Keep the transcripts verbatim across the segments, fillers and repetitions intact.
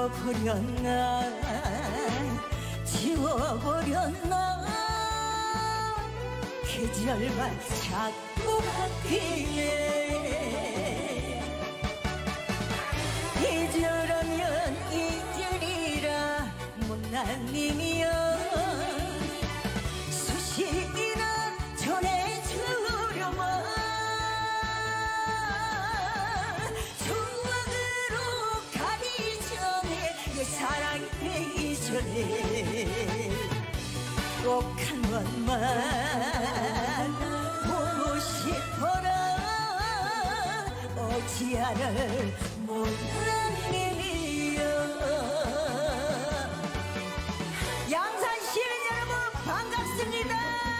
잊어버렸나 지워버렸나 계절만 자꾸 바뀌네. 잊으려면 잊으리라 못난 님이여 수시이나 전해주려마. 추억으로 가기 전에 내 사랑이 되기 전에 꼭 한 번만 보고 싶어라. 어찌하를 못난 님이여. 양산 시민 여러분 반갑습니다.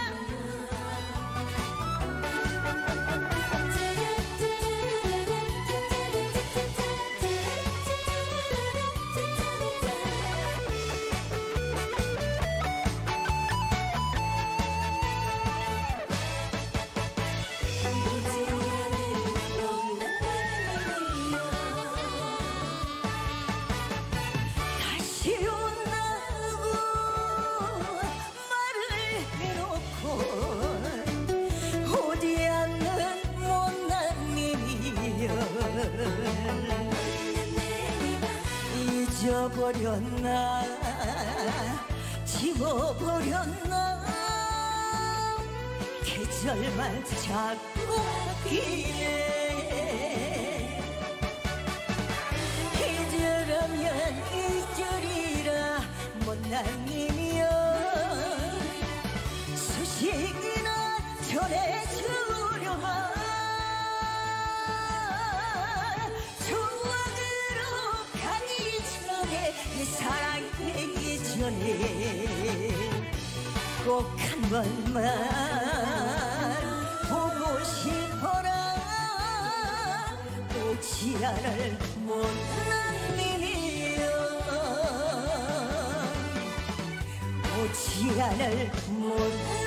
잊어버렸나 지워버렸나 계절만 자꾸 바뀌네. 잊으려면 잊으리라 못난 님이여 수식이나 전해주려마. 내 사랑이 되기 전에 꼭 한 번만 보고 싶어라. 오지 않을 못난 님이여 오지 않을 못난